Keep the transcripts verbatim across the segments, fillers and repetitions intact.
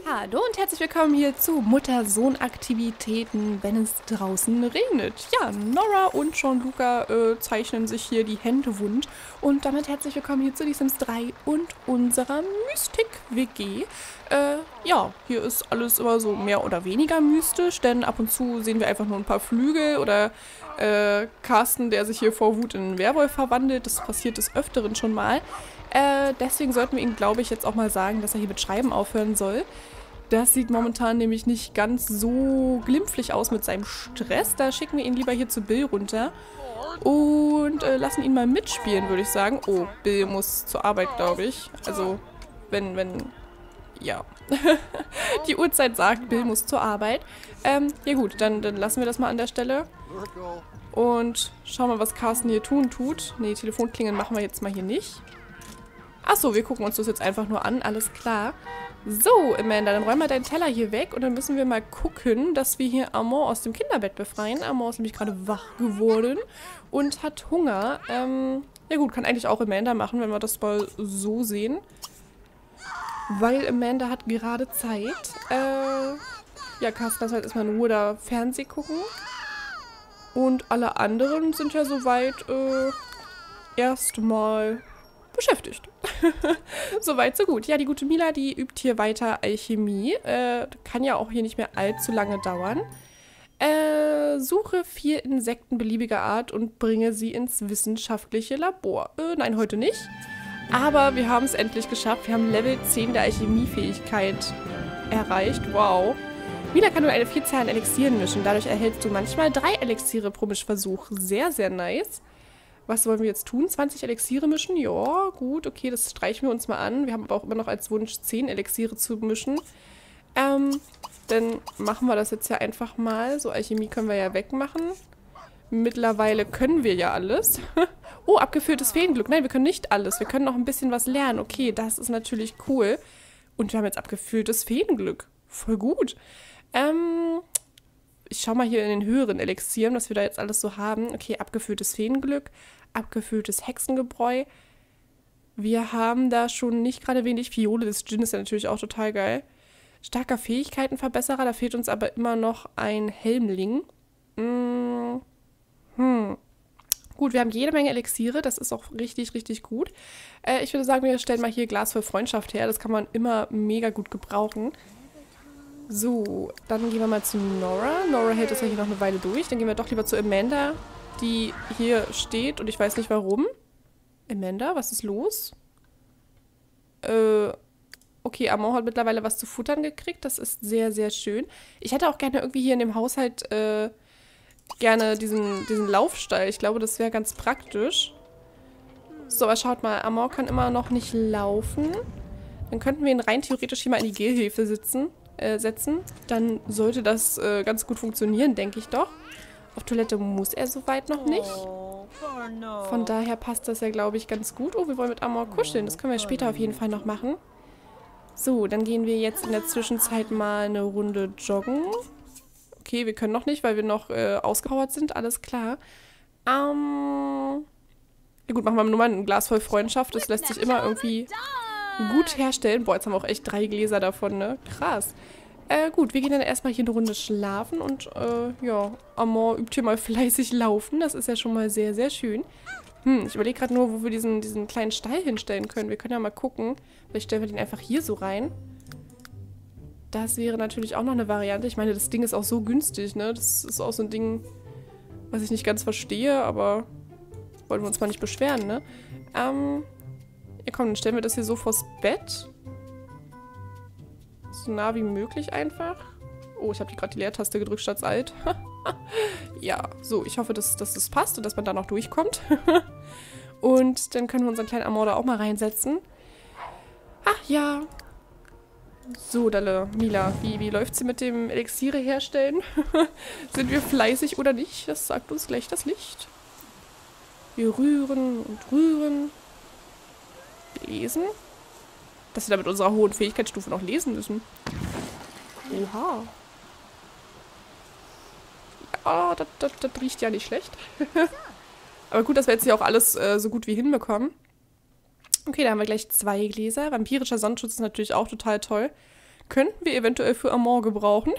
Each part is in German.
Hallo und herzlich willkommen hier zu Mutter-Sohn-Aktivitäten, wenn es draußen regnet. Ja, Nora und Gianluca äh, zeichnen sich hier die Hände wund. Und damit herzlich willkommen hier zu Die Sims drei und unserer Mystik-W G. Äh, ja, hier ist alles immer so mehr oder weniger mystisch, denn ab und zu sehen wir einfach nur ein paar Flügel oder äh, Carsten, der sich hier vor Wut in einen Werwolf verwandelt. Das passiert des Öfteren schon mal. Äh, deswegen sollten wir ihm, glaube ich, jetzt auch mal sagen, dass er hier mit Schreiben aufhören soll. Das sieht momentan nämlich nicht ganz so glimpflich aus mit seinem Stress. Da schicken wir ihn lieber hier zu Bill runter und äh, lassen ihn mal mitspielen, würde ich sagen. Oh, Bill muss zur Arbeit, glaube ich. Also, wenn, wenn, ja. Die Uhrzeit sagt, Bill muss zur Arbeit. Ähm, ja gut, dann, dann lassen wir das mal an der Stelle. Und schauen mal, was Carsten hier tun tut. Nee, Telefonklingeln machen wir jetzt mal hier nicht. Achso, wir gucken uns das jetzt einfach nur an, alles klar. So, Amanda, dann räum mal deinen Teller hier weg und dann müssen wir mal gucken, dass wir hier Amon aus dem Kinderbett befreien. Amon ist nämlich gerade wach geworden und hat Hunger. Ähm, ja gut, kann eigentlich auch Amanda machen, wenn wir das mal so sehen. Weil Amanda hat gerade Zeit. Äh, ja, Carsten, lass halt erstmal in Ruhe da Fernseh gucken. Und alle anderen sind ja soweit äh, erstmal beschäftigt. Soweit, so gut. Ja, die gute Mila, die übt hier weiter Alchemie. Äh, kann ja auch hier nicht mehr allzu lange dauern. Äh, suche vier Insekten beliebiger Art und bringe sie ins wissenschaftliche Labor. Äh, nein, heute nicht. Aber wir haben es endlich geschafft. Wir haben Level zehn der Alchemiefähigkeit erreicht. Wow. Mila kann nur eine Vielzahl an Elixieren mischen. Dadurch erhältst du manchmal drei Elixiere pro Mischversuch. Sehr, sehr nice. Was wollen wir jetzt tun? zwanzig Elixiere mischen? Ja, gut, okay, das streichen wir uns mal an. Wir haben aber auch immer noch als Wunsch, zehn Elixiere zu mischen. Ähm, dann machen wir das jetzt ja einfach mal. So, Alchemie können wir ja wegmachen. Mittlerweile können wir ja alles. Oh, abgeführtes Feenglück. Nein, wir können nicht alles. Wir können noch ein bisschen was lernen. Okay, das ist natürlich cool. Und wir haben jetzt abgeführtes Feenglück. Voll gut. Ähm... Ich schau mal hier in den höheren Elixieren, was wir da jetzt alles so haben. Okay, abgefülltes Feenglück, abgefülltes Hexengebräu. Wir haben da schon nicht gerade wenig. Fiole des Djinn ist ja natürlich auch total geil. Starker Fähigkeitenverbesserer, da fehlt uns aber immer noch ein Helmling. Hm. hm. Gut, wir haben jede Menge Elixiere, das ist auch richtig, richtig gut. Äh, ich würde sagen, wir stellen mal hier Glas voll Freundschaft her. Das kann man immer mega gut gebrauchen. So, dann gehen wir mal zu Nora. Nora hält das ja hier noch eine Weile durch. Dann gehen wir doch lieber zu Amanda, die hier steht und ich weiß nicht warum. Amanda, was ist los? Äh, okay, Amon hat mittlerweile was zu futtern gekriegt. Das ist sehr, sehr schön. Ich hätte auch gerne irgendwie hier in dem Haushalt äh, gerne diesen, diesen Laufstall. Ich glaube, das wäre ganz praktisch. So, aber schaut mal, Amon kann immer noch nicht laufen. Dann könnten wir ihn rein theoretisch hier mal in die Gehhilfe sitzen. Äh, setzen, dann sollte das äh, ganz gut funktionieren, denke ich doch. Auf Toilette muss er soweit noch nicht. Von daher passt das ja, glaube ich, ganz gut. Oh, wir wollen mit Amor kuscheln. Das können wir später auf jeden Fall noch machen. So, dann gehen wir jetzt in der Zwischenzeit mal eine Runde joggen. Okay, wir können noch nicht, weil wir noch äh, ausgepowert sind. Alles klar. Ähm... Ja gut, machen wir nur mal ein Glas voll Freundschaft. Das lässt sich immer irgendwie gut herstellen. Boah, jetzt haben wir auch echt drei Gläser davon, ne? Krass. Äh, gut, wir gehen dann erstmal hier eine Runde schlafen und, äh, ja, Amon übt hier mal fleißig laufen. Das ist ja schon mal sehr, sehr schön. Hm, ich überlege gerade nur, wo wir diesen, diesen kleinen Stall hinstellen können. Wir können ja mal gucken. Vielleicht stellen wir den einfach hier so rein. Das wäre natürlich auch noch eine Variante. Ich meine, das Ding ist auch so günstig, ne? Das ist auch so ein Ding, was ich nicht ganz verstehe, aber wollen wir uns mal nicht beschweren, ne? Ähm... Ja, komm, dann stellen wir das hier so vors Bett. So nah wie möglich einfach. Oh, ich habe gerade die Leertaste gedrückt statt Alt. Ja, so, ich hoffe, dass, dass das passt und dass man da noch durchkommt. Und dann können wir unseren kleinen Amor da auch mal reinsetzen. Ach ja. So, Dalle, Mila, wie, wie läuft sie mit dem Elixiere herstellen? Sind wir fleißig oder nicht? Das sagt uns gleich das Licht. Wir rühren und rühren. Lesen? Dass wir da mit unserer hohen Fähigkeitsstufe noch lesen müssen. Oha. Ja, das, das, das riecht ja nicht schlecht. Aber gut, dass wir jetzt hier auch alles äh, so gut wie hinbekommen. Okay, da haben wir gleich zwei Gläser. Vampirischer Sonnenschutz ist natürlich auch total toll. Könnten wir eventuell für Amor gebrauchen.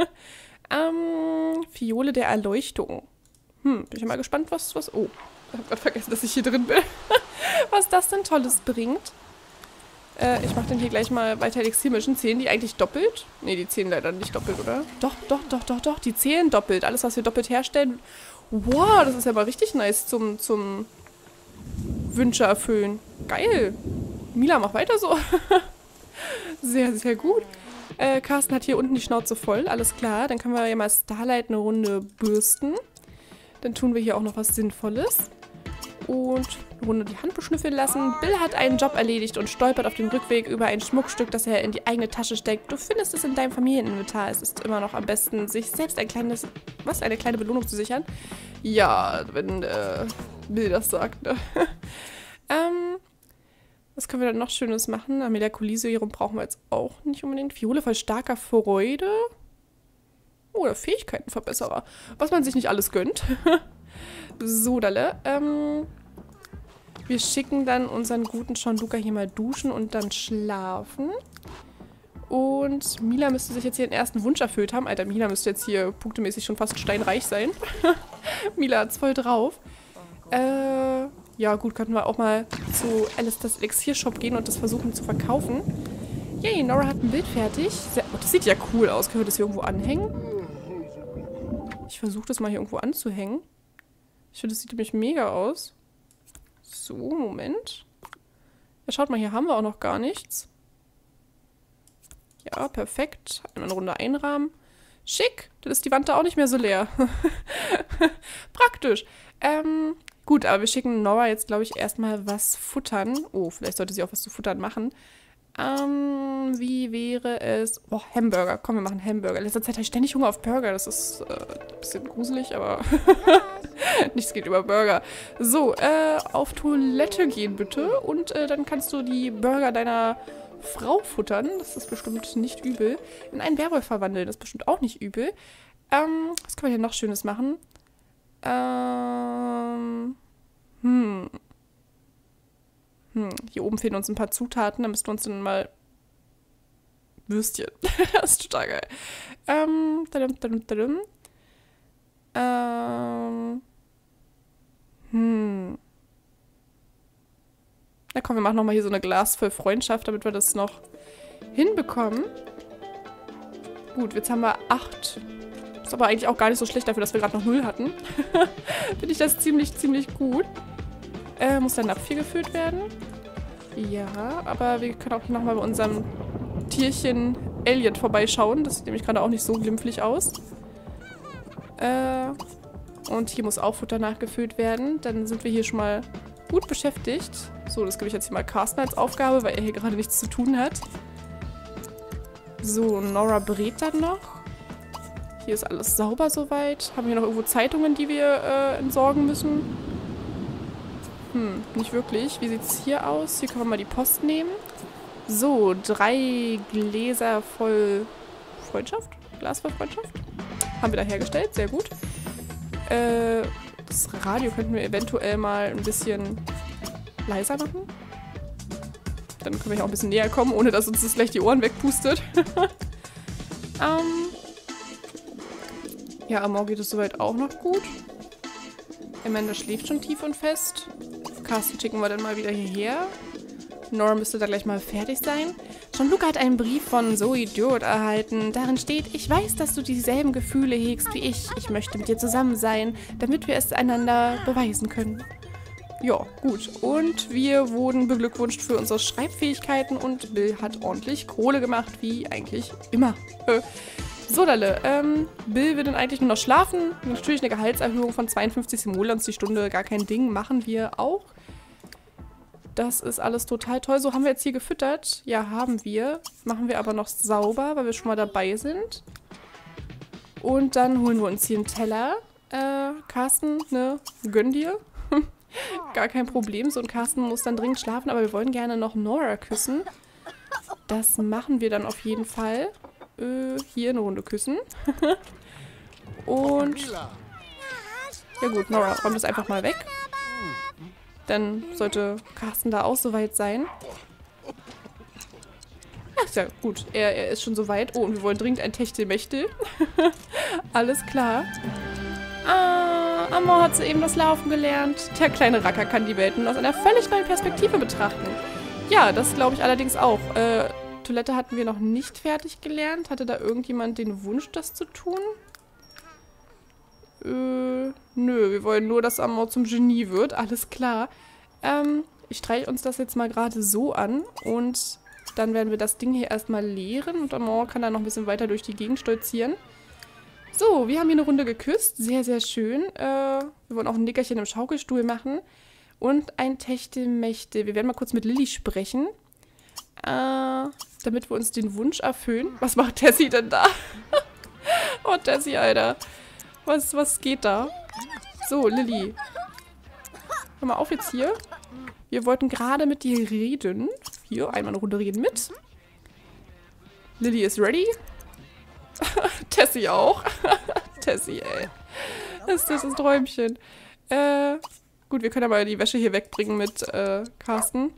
ähm, Fiole der Erleuchtung. Hm, bin ich mal gespannt, was... was oh, ich habe gerade vergessen, dass ich hier drin bin. Was das denn Tolles bringt. Äh, ich mache dann hier gleich mal weiter Elixier mischen. Zählen die eigentlich doppelt? Ne, die zählen leider nicht doppelt, oder? Doch, doch, doch, doch, doch. Die zählen doppelt. Alles, was wir doppelt herstellen. Wow, das ist ja mal richtig nice zum, zum Wünsche erfüllen. Geil. Mila, mach weiter so. Sehr, sehr gut. Äh, Carsten hat hier unten die Schnauze voll. Alles klar. Dann können wir ja mal Starlight eine Runde bürsten. Dann tun wir hier auch noch was Sinnvolles. Und eine Runde die Hand beschnüffeln lassen. Bill hat einen Job erledigt und stolpert auf dem Rückweg über ein Schmuckstück, das er in die eigene Tasche steckt. Du findest es in deinem Familieninventar. Es ist immer noch am besten, sich selbst ein kleines, was, eine kleine Belohnung zu sichern. Ja, wenn äh, Bill das sagt, ne? ähm, was können wir dann noch Schönes machen? Amelia Coliseum brauchen wir jetzt auch nicht unbedingt. Fiole voll starker Freude. Oder Fähigkeitenverbesserer. Was man sich nicht alles gönnt. So, Dalle. Ähm, wir schicken dann unseren guten Gianluca hier mal duschen und dann schlafen. Und Mila müsste sich jetzt hier den ersten Wunsch erfüllt haben. Alter, Mila müsste jetzt hier punktemäßig schon fast steinreich sein. Mila hat's voll drauf. Äh, ja gut, könnten wir auch mal zu Alice das Elixier-Shop gehen und das versuchen zu verkaufen. Yay, Nora hat ein Bild fertig. Sehr, oh, das sieht ja cool aus. Können wir das hier irgendwo anhängen? Ich versuche das mal hier irgendwo anzuhängen. Ich finde, das sieht nämlich mega aus. So, Moment. Ja, schaut mal, hier haben wir auch noch gar nichts. Ja, perfekt. Einmal eine Runde einrahmen. Schick. Dann ist die Wand da auch nicht mehr so leer. Praktisch. Ähm, gut, aber wir schicken Nora jetzt, glaube ich, erstmal was futtern. Oh, vielleicht sollte sie auch was zu futtern machen. Ähm, wie wäre es... Oh, Hamburger. Komm, wir machen Hamburger. In letzter Zeit habe ich ständig Hunger auf Burger. Das ist äh, ein bisschen gruselig, aber nichts geht über Burger. So, äh, auf Toilette gehen bitte. Und äh, dann kannst du die Burger deiner Frau futtern. Das ist bestimmt nicht übel. In einen Werwolf verwandeln. Das ist bestimmt auch nicht übel. Ähm, was können wir hier noch Schönes machen? Ähm, hm... Hm, hier oben fehlen uns ein paar Zutaten. Da müssten wir uns dann mal... Würstchen. Das ist total geil. Ähm, tadum, tadum, tadum. Ähm... Hm... Na komm, wir machen nochmal hier so eine Glas voll Freundschaft, damit wir das noch hinbekommen. Gut, jetzt haben wir acht. Ist aber eigentlich auch gar nicht so schlecht dafür, dass wir gerade noch null hatten. Finde ich das ziemlich, ziemlich gut. Äh, muss der Napf hier gefüllt werden? Ja, aber wir können auch nochmal bei unserem Tierchen Elliot vorbeischauen. Das sieht nämlich gerade auch nicht so glimpflich aus. Äh, und hier muss auch Futter nachgefüllt werden. Dann sind wir hier schon mal gut beschäftigt. So, das gebe ich jetzt hier mal Carsten als Aufgabe, weil er hier gerade nichts zu tun hat. So, Nora brät dann noch. Hier ist alles sauber soweit. Haben wir noch irgendwo Zeitungen, die wir äh, entsorgen müssen? Hm, nicht wirklich. Wie sieht es hier aus? Hier können wir mal die Post nehmen. So, drei Gläser voll Freundschaft? Glas voll Freundschaft? Haben wir da hergestellt. Sehr gut. Äh, das Radio könnten wir eventuell mal ein bisschen leiser machen. Dann können wir hier auch ein bisschen näher kommen, ohne dass uns das gleich die Ohren wegpustet. ähm, ja, Amor geht es soweit auch noch gut. Amanda schläft schon tief und fest. Carsten schicken wir dann mal wieder hierher. Nora müsste da gleich mal fertig sein. Gianluca hat einen Brief von Zoe Durd erhalten. Darin steht, ich weiß, dass du dieselben Gefühle hegst wie ich. Ich möchte mit dir zusammen sein, damit wir es einander beweisen können. Ja, gut. Und wir wurden beglückwünscht für unsere Schreibfähigkeiten und Bill hat ordentlich Kohle gemacht, wie eigentlich immer. Äh. So, Dalle, ähm, Bill will dann eigentlich nur noch schlafen. Natürlich eine Gehaltserhöhung von zweiundfünfzig Simoleons die Stunde, gar kein Ding, machen wir auch. Das ist alles total toll. So, haben wir jetzt hier gefüttert? Ja, haben wir. Machen wir aber noch sauber, weil wir schon mal dabei sind. Und dann holen wir uns hier einen Teller. Äh, Carsten, ne, gönn dir. Gar kein Problem. So ein Carsten muss dann dringend schlafen, aber wir wollen gerne noch Nora küssen. Das machen wir dann auf jeden Fall. Hier eine Runde küssen. Und ja gut, Nora, räum das einfach mal weg. Dann sollte Carsten da auch soweit sein. Ach, ist ja gut. Er, er ist schon soweit. Oh, und wir wollen dringend ein Techtelmechtel. Alles klar. Ah, Amor hat soeben das Laufen gelernt. Der kleine Racker kann die Welten aus einer völlig neuen Perspektive betrachten. Ja, das glaube ich allerdings auch. Äh, Toilette hatten wir noch nicht fertig gelernt. Hatte da irgendjemand den Wunsch, das zu tun? Äh, nö, wir wollen nur, dass Amor zum Genie wird. Alles klar. Ähm, ich streiche uns das jetzt mal gerade so an und dann werden wir das Ding hier erstmal leeren und Amor kann dann noch ein bisschen weiter durch die Gegend stolzieren. So, wir haben hier eine Runde geküsst. Sehr, sehr schön. Äh, wir wollen auch ein Nickerchen im Schaukelstuhl machen. Und ein Techtelmechtel. Wir werden mal kurz mit Lilly sprechen. Äh, damit wir uns den Wunsch erfüllen. Was macht Tessie denn da? Oh, Tessie, Alter. Was, was geht da? So, Lilly. Hör mal auf jetzt hier. Wir wollten gerade mit dir reden. Hier, einmal eine Runde reden mit. Lilly ist ready. Tessie auch. Tessie, ey. Das ist das ein Träumchen. Äh, gut, wir können aber die Wäsche hier wegbringen mit äh, Carsten.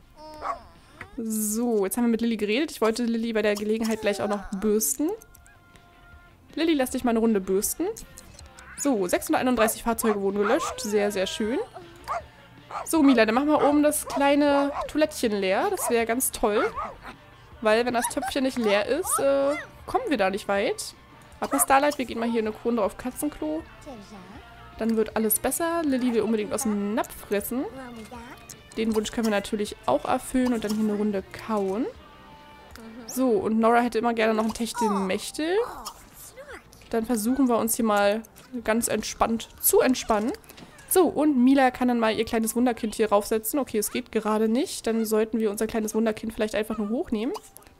So, jetzt haben wir mit Lilly geredet. Ich wollte Lilly bei der Gelegenheit gleich auch noch bürsten. Lilly, lass dich mal eine Runde bürsten. So, sechshunderteinunddreißig Fahrzeuge wurden gelöscht. Sehr, sehr schön. So, Mila, dann machen wir oben das kleine Toilettchen leer. Das wäre ganz toll. Weil, wenn das Töpfchen nicht leer ist, äh, kommen wir da nicht weit. Warte mal, Starlight, wir gehen mal hier eine Runde auf Katzenklo. Dann wird alles besser. Lilly will unbedingt aus dem Napf fressen. Den Wunsch können wir natürlich auch erfüllen und dann hier eine Runde kauen. So, und Nora hätte immer gerne noch ein Techtelmechtel. Dann versuchen wir uns hier mal ganz entspannt zu entspannen. So, und Mila kann dann mal ihr kleines Wunderkind hier raufsetzen. Okay, es geht gerade nicht. Dann sollten wir unser kleines Wunderkind vielleicht einfach nur hochnehmen.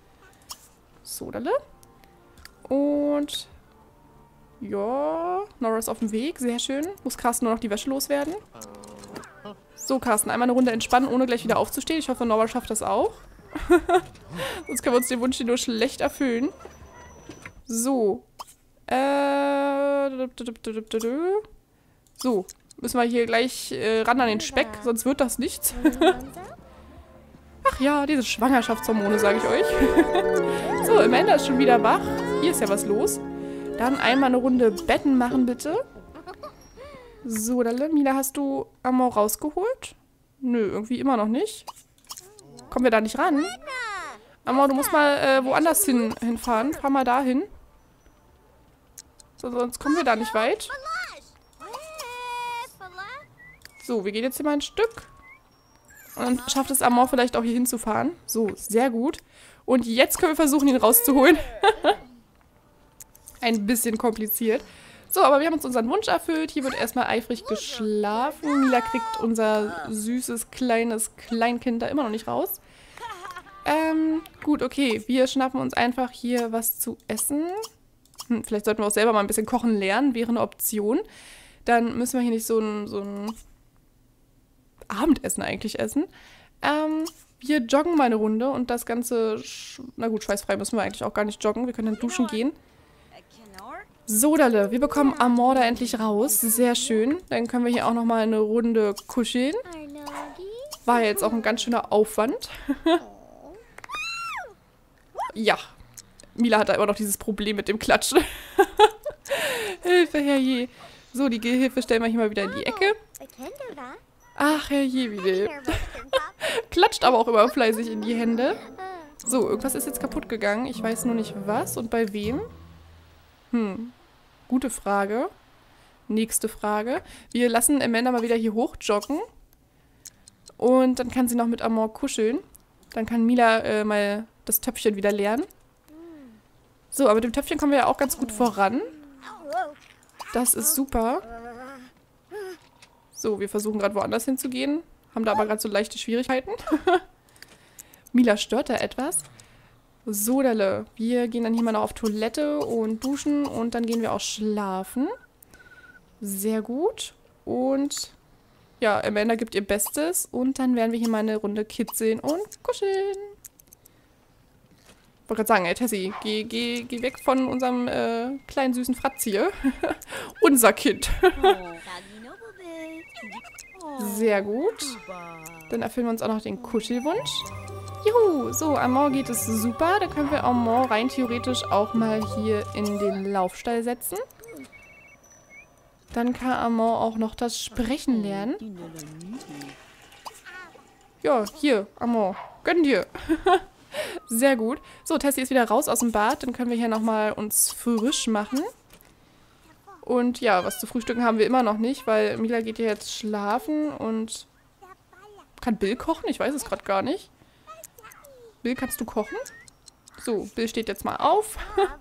So, dalle. Und ja, Nora ist auf dem Weg. Sehr schön. Muss Carsten nur noch die Wäsche loswerden. So, Carsten, einmal eine Runde entspannen, ohne gleich wieder aufzustehen. Ich hoffe, Nora schafft das auch. Sonst können wir uns den Wunsch hier nur schlecht erfüllen. So. Äh. So. Müssen wir hier gleich äh, ran an den Speck, sonst wird das nichts. Ach ja, diese Schwangerschaftshormone, sage ich euch. So, Amanda ist schon wieder wach. Hier ist ja was los. Dann einmal eine Runde Betten machen, bitte. So, Dalle, Mila, hast du Amor rausgeholt? Nö, irgendwie immer noch nicht. Kommen wir da nicht ran? Amor, du musst mal äh, woanders hin, hinfahren. Fahr mal dahin. So, sonst kommen wir da nicht weit. So, wir gehen jetzt hier mal ein Stück. Und dann schafft es Amor vielleicht auch hier hinzufahren. So, sehr gut. Und jetzt können wir versuchen, ihn rauszuholen. Ein bisschen kompliziert. So, aber wir haben uns unseren Wunsch erfüllt. Hier wird erstmal eifrig geschlafen. Mila kriegt unser süßes, kleines Kleinkind da immer noch nicht raus. Ähm, gut, okay. Wir schnappen uns einfach hier was zu essen. Hm, vielleicht sollten wir auch selber mal ein bisschen kochen lernen. Wäre eine Option. Dann müssen wir hier nicht so ein, so ein Abendessen eigentlich essen. Ähm, wir joggen mal eine Runde und das Ganze, na gut, schweißfrei müssen wir eigentlich auch gar nicht joggen. Wir können dann duschen gehen. So, Dalle, wir bekommen Amor da endlich raus. Sehr schön. Dann können wir hier auch nochmal eine Runde kuscheln. War jetzt auch ein ganz schöner Aufwand. Ja. Mila hat da immer noch dieses Problem mit dem Klatschen. Hilfe, herrje. So, die Gehhilfe stellen wir hier mal wieder in die Ecke. Ach, herrje, wie klatscht aber auch immer fleißig in die Hände. So, irgendwas ist jetzt kaputt gegangen. Ich weiß nur nicht was und bei wem. Hm, gute Frage. Nächste Frage. Wir lassen Amanda mal wieder hier hoch joggen. Und dann kann sie noch mit Amor kuscheln. Dann kann Mila äh, mal das Töpfchen wieder lernen. So, aber mit dem Töpfchen kommen wir ja auch ganz gut voran. Das ist super. So, wir versuchen gerade woanders hinzugehen. Haben da aber gerade so leichte Schwierigkeiten. Mila stört da etwas. So, Dalle. Wir gehen dann hier mal noch auf Toilette und duschen und dann gehen wir auch schlafen. Sehr gut. Und ja, Amanda gibt ihr Bestes und dann werden wir hier mal eine Runde kitzeln und kuscheln. Ich wollte gerade sagen, ey Tessie, geh, geh, geh weg von unserem äh, kleinen süßen Fratz hier. Unser Kind. Sehr gut. Dann erfüllen wir uns auch noch den Kuschelwunsch. Juhu, so, Amor geht es super. Da können wir Amor rein theoretisch auch mal hier in den Laufstall setzen. Dann kann Amor auch noch das Sprechen lernen. Ja, hier, Amor, gönn dir. Sehr gut. So, Tessie ist wieder raus aus dem Bad. Dann können wir hier nochmal uns frisch machen. Und ja, was zu frühstücken haben wir immer noch nicht, weil Mila geht ja jetzt schlafen und... Kann Bill kochen? Ich weiß es gerade gar nicht. Bill, kannst du kochen? So, Bill steht jetzt mal auf.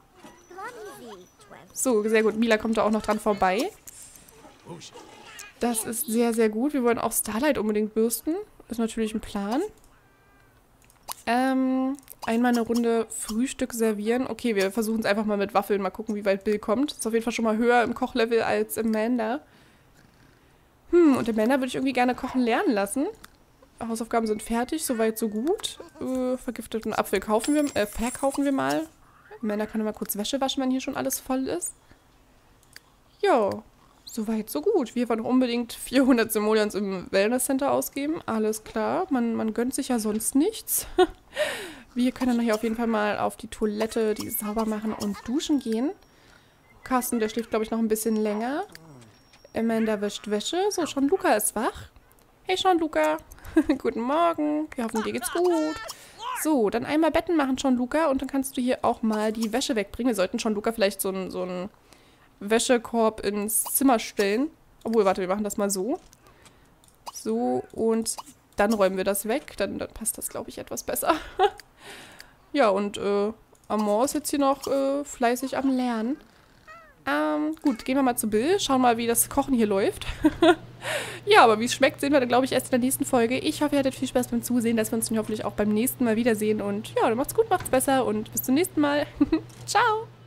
So, sehr gut. Mila kommt da auch noch dran vorbei. Das ist sehr, sehr gut. Wir wollen auch Starlight unbedingt bürsten. Ist natürlich ein Plan. Ähm, einmal eine Runde Frühstück servieren. Okay, wir versuchen es einfach mal mit Waffeln. Mal gucken, wie weit Bill kommt. Ist auf jeden Fall schon mal höher im Kochlevel als Amanda. Hm, und Amanda würde ich irgendwie gerne kochen lernen lassen. Hausaufgaben sind fertig, soweit so gut. Äh, vergifteten Apfel kaufen wir, äh, verkaufen wir mal. Amanda kann mal kurz Wäsche waschen, wenn hier schon alles voll ist. Ja, soweit so gut. Wir wollen unbedingt vierhundert Simoleons im Wellness Center ausgeben. Alles klar, man, man gönnt sich ja sonst nichts. Wir können dann hier auf jeden Fall mal auf die Toilette, die sauber machen und duschen gehen. Carsten, der schläft, glaube ich, noch ein bisschen länger. Amanda wäscht Wäsche. So, Sean Luca ist wach. Hey, Sean Luca. Guten Morgen. Wir hoffen, dir geht's gut. So, dann einmal Betten machen, Sean Luca. Und dann kannst du hier auch mal die Wäsche wegbringen. Wir sollten Sean Luca vielleicht so einen so einen Wäschekorb ins Zimmer stellen. Obwohl, warte, wir machen das mal so. So, und dann räumen wir das weg. Dann, dann passt das, glaube ich, etwas besser. Ja, und äh, Amor ist jetzt hier noch äh, fleißig am Lernen. Ähm, gut, gehen wir mal zu Bill. Schauen mal, wie das Kochen hier läuft. Ja, aber wie es schmeckt, sehen wir dann, glaube ich, erst in der nächsten Folge. Ich hoffe, ihr hattet viel Spaß beim Zusehen, dass wir uns dann hoffentlich auch beim nächsten Mal wiedersehen. Und ja, dann macht's gut, macht's besser und bis zum nächsten Mal. Ciao!